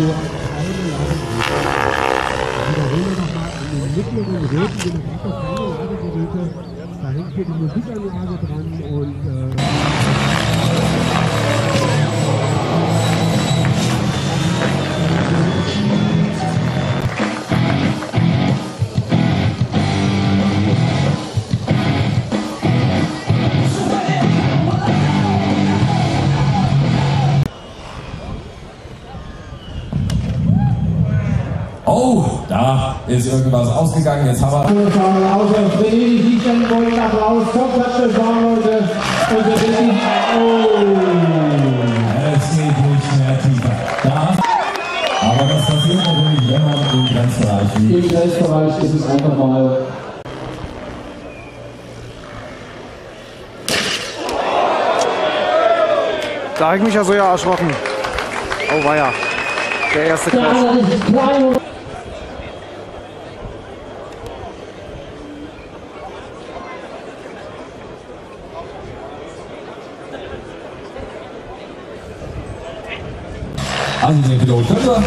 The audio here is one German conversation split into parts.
Faktor keine Ladegeräte. Ich wiederhole nochmal, in den mittleren roten Generator keine Ladegeräte. Da hängt hier die Musikanlage dran und oh, da ist irgendwas ausgegangen. Jetzt haben wir. Es geht nicht mehr tiefer. Da. Aber das passiert natürlich, wenn man im Grenzbereich liegt. Im Grenzbereich ist es einfach mal. Da habe ich mich ja so erschrocken. Oh weia. Der erste Crash. Also den Pilot Köpfer.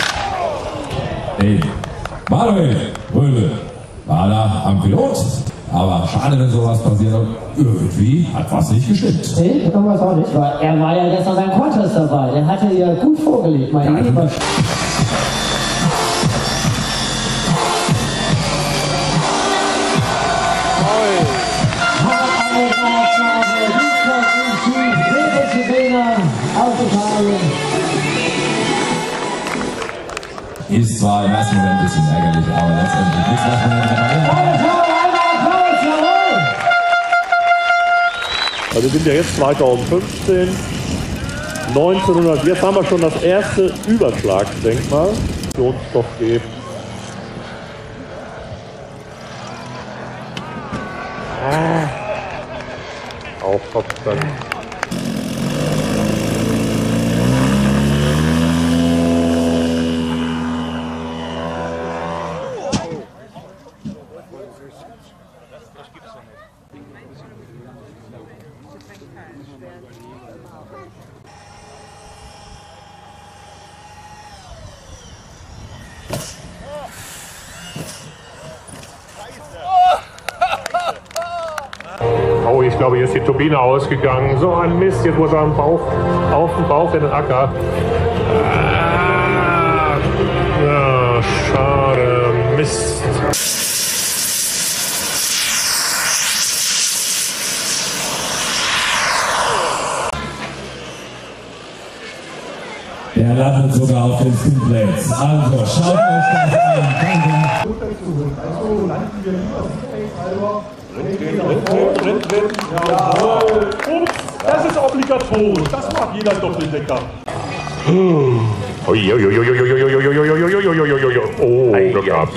Nee, Manuel Röwe war da am Pilot. Aber schade, wenn sowas passiert. Irgendwie hat was nicht gestimmt. Nee, kann man es auch nicht. Weil er war ja gestern beim Contest dabei. Der hatte ja gut vorgelegt, mein Lieber. Ist zwar im ersten Moment ein bisschen ärgerlich, aber letztendlich nichts, was man Also wir sind ja jetzt 2015, 1900, jetzt haben wir schon das erste Überschlagsdenkmal. Funktionsstoff geben. Auf Kopfstand. Oh, ich glaube, hier ist die Turbine ausgegangen. So ein Mist, jetzt muss er am Bauch, auf dem Bauch in den Acker. Ja, schade, Mist. Der landet sogar auf den Spinplates. Also schaut euch das an. Also landen wir Jawohl. Ups, das ist obligatorisch. Das macht jeder Doppeldecker. Oh, Glück gehabt.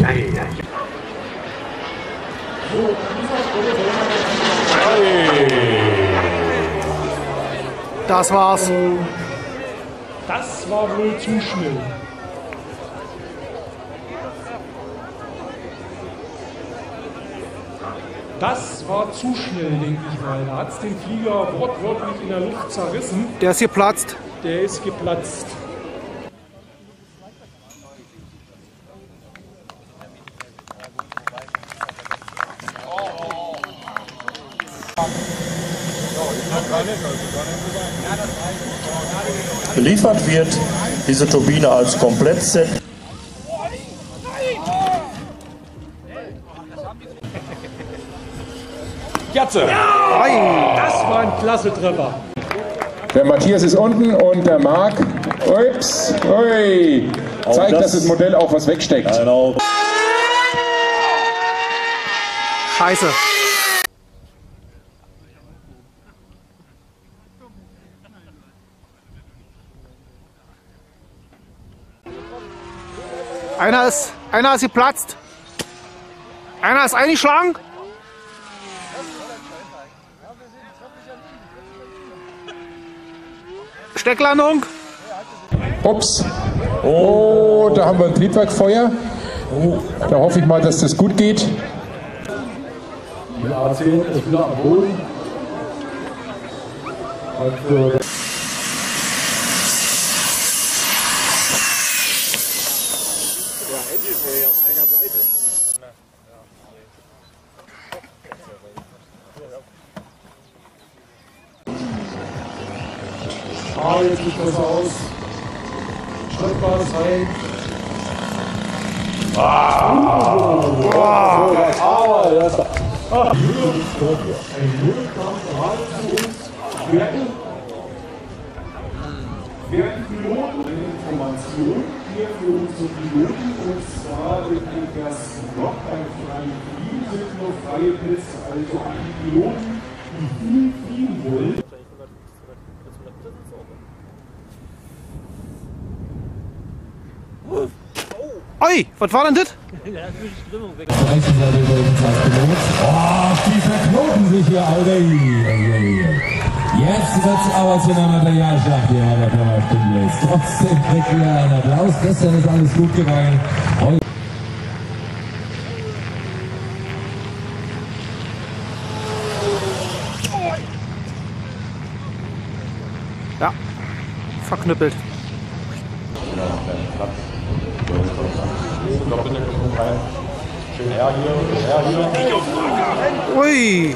Das war's. Das war wohl zu schnell. Das war zu schnell, denke ich mal. Da hat es den Flieger wortwörtlich in der Luft zerrissen. Der ist geplatzt. Der ist geplatzt. Geliefert wird diese Turbine als Komplettset. Jatze! Ja! Das war ein klasse Treffer. Der Matthias ist unten und der Marc, ups, ui, zeigt, dass das Modell auch was wegsteckt. Genau. Scheiße. Einer ist geplatzt. Einer ist eingeschlagen. Stecklandung. Ups. Oh, da haben wir ein Triebwerkfeuer. Da hoffe ich mal, dass das gut geht. Der A10 ist wieder am Boden. Ah, jetzt sieht besser aus. Schrittbar rein. Aber das Ein Nullkampf gerade zu uns. Werden Piloten eine Information hier für unsere Piloten, und zwar in dem ersten Block beim freien Fliegen sind nur freie Plätze, also an die Piloten, die viel fliegen wollen. Oi, was war denn das? Auf der rechten Seite übrigens als Pilot. Oh, die verknoten sich hier alle. Jetzt wird es aber zu einer Materialschlacht hier bei der Firma Spindlitz. Trotzdem kriegt ihr einen Applaus. Gestern ist alles gut gegangen. Heute Ja, verknüppelt. Ui.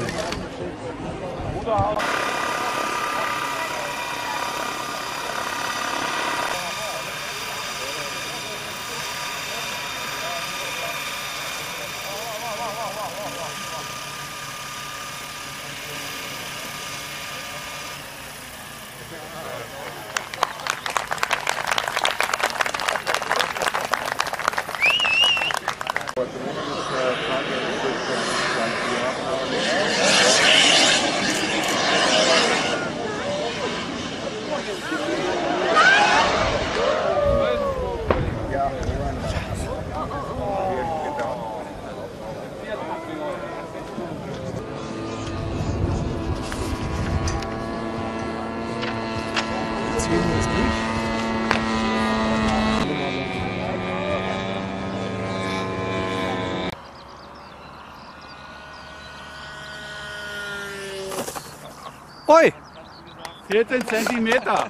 Oi! 14 Zentimeter.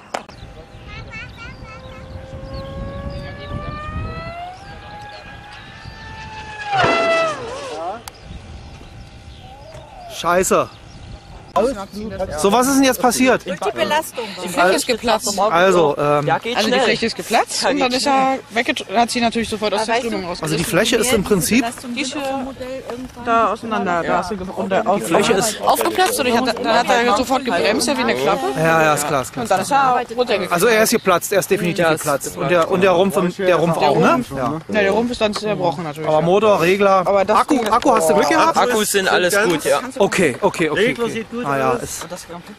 Scheiße. So, was ist denn jetzt passiert? Durch die Belastung. Die Fläche ist geplatzt. Also, Also die Fläche ist geplatzt und dann ist er hat sie natürlich sofort aus der Strömung rausgerissen. also die Fläche ist im Prinzip Die ist da auseinander. Die Fläche ist aufgeplatzt und dann hat er sofort gebremst, ja, wie eine Klappe. ja, ist klar, ist klar. Und dann ist er runtergegangen. Also er ist geplatzt, er ist definitiv geplatzt. Und der Rumpf auch, ne? Ja. Ja, der Rumpf ist dann zerbrochen natürlich. Aber Motor, Regler, Aber das Akku hast du Glück gehabt? Akkus sind alles gut, ja. Okay. Ah ja, ist...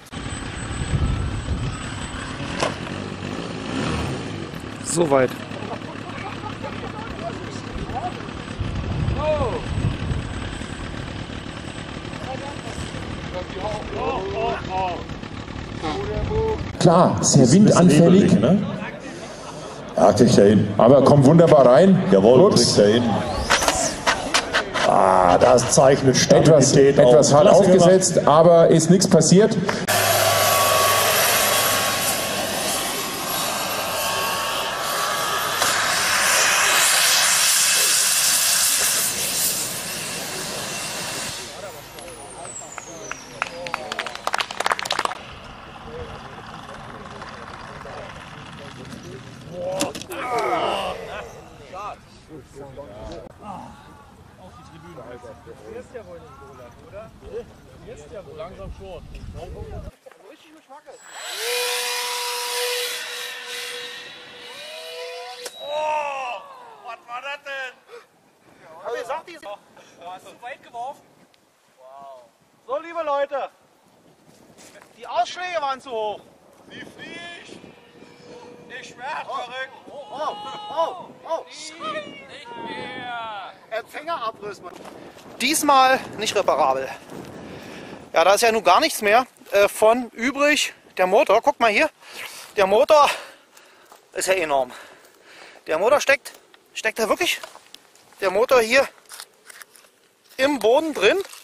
Soweit. Klar, sehr windanfällig, ne? Ja, kriegt er hin. aber kommt wunderbar rein. Jawohl, Ups. kriegt er hin. Ah, das zeichnet Stabilität Etwas hart Klasse aufgesetzt, gemacht. aber ist nichts passiert. Was war das denn? Hab ich gesagt, die ist zu weit geworfen. Wow. So, liebe Leute, die Ausschläge waren zu hoch. Sie fliegt. Ich werde verrückt. Nicht mehr. Empfängerabriss. Diesmal nicht reparabel. Ja, da ist ja nun gar nichts mehr von übrig. Der Motor, guck mal hier, der Motor ist ja enorm. Der Motor steckt da wirklich, der Motor hier im Boden drin.